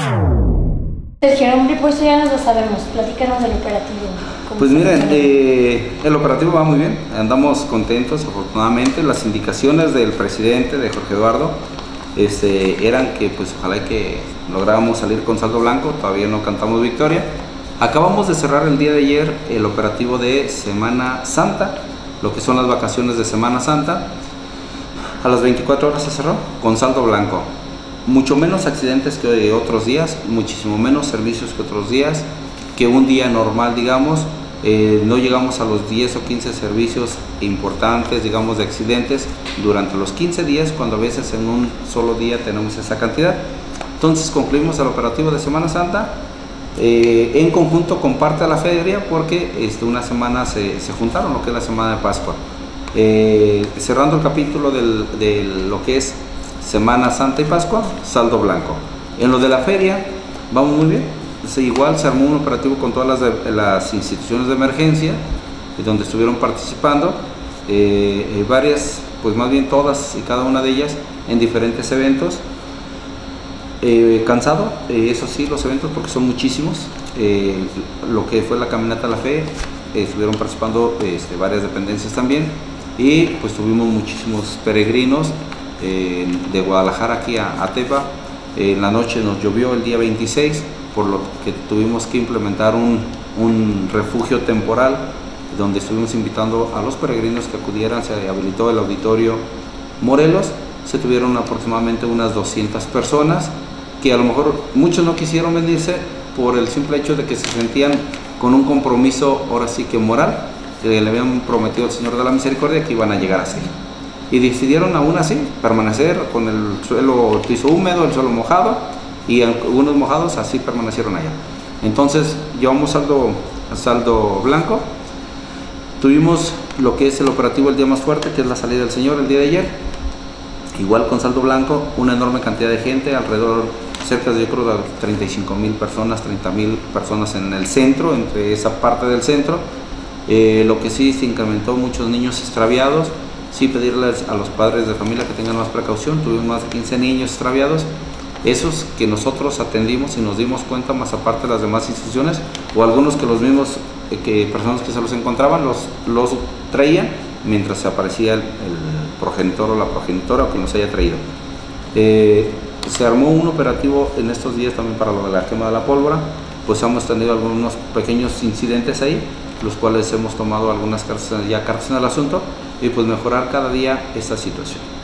Sergio, un repuesto ya nos lo sabemos, platícanos del operativo. Pues miren, el operativo va muy bien, andamos contentos afortunadamente. Las indicaciones del presidente, de Jorge Eduardo, eran que pues ojalá que lográramos salir con saldo blanco. Todavía no cantamos victoria. Acabamos de cerrar el día de ayer el operativo de Semana Santa, lo que son las vacaciones de Semana Santa. A las 24 horas se cerró con saldo blanco. Mucho menos accidentes que otros días, muchísimo menos servicios que otros días, que un día normal, digamos. No llegamos a los 10 o 15 servicios importantes, digamos, de accidentes durante los 15 días, cuando a veces en un solo día tenemos esa cantidad. Entonces concluimos el operativo de Semana Santa en conjunto con parte de la feria, porque una semana se juntaron, lo que es la semana de Pascua. Cerrando el capítulo de lo que es Semana Santa y Pascua, saldo blanco. En lo de la feria vamos muy bien. Igual se armó un operativo con todas las instituciones de emergencia donde estuvieron participando, varias, pues más bien todas y cada una de ellas en diferentes eventos. Cansado, eso sí, los eventos, porque son muchísimos. Lo que fue la caminata a la fe, estuvieron participando varias dependencias también, y pues tuvimos muchísimos peregrinos de Guadalajara aquí a Tepa. En la noche nos llovió el día 26, por lo que tuvimos que implementar un refugio temporal donde estuvimos invitando a los peregrinos que acudieran. Se habilitó el auditorio Morelos, se tuvieron aproximadamente unas 200 personas, que a lo mejor muchos no quisieron venirse por el simple hecho de que se sentían con un compromiso, ahora sí que moral, que le habían prometido al Señor de la Misericordia que iban a llegar así. Y decidieron aún así permanecer con el suelo, el piso húmedo, el suelo mojado, y algunos mojados así permanecieron allá. Entonces llevamos saldo blanco. Tuvimos lo que es el operativo el día más fuerte, que es la salida del Señor el día de ayer, igual con saldo blanco, una enorme cantidad de gente, alrededor cerca de, yo creo, de 35,000 personas, 30,000 personas en el centro, entre esa parte del centro. Lo que sí se incrementó, muchos niños extraviados. Sí, pedirles a los padres de familia que tengan más precaución. Tuvimos más de 15 niños extraviados, esos que nosotros atendimos y nos dimos cuenta, más aparte de las demás instituciones, o algunos que los mismos personas que se los encontraban los traían mientras se aparecía el progenitor o la progenitora que nos haya traído. Se armó un operativo en estos días también para lo de la quema de la pólvora. Pues hemos tenido algunos pequeños incidentes ahí, los cuales hemos tomado algunas cartas en el asunto, y pues mejorar cada día esta situación.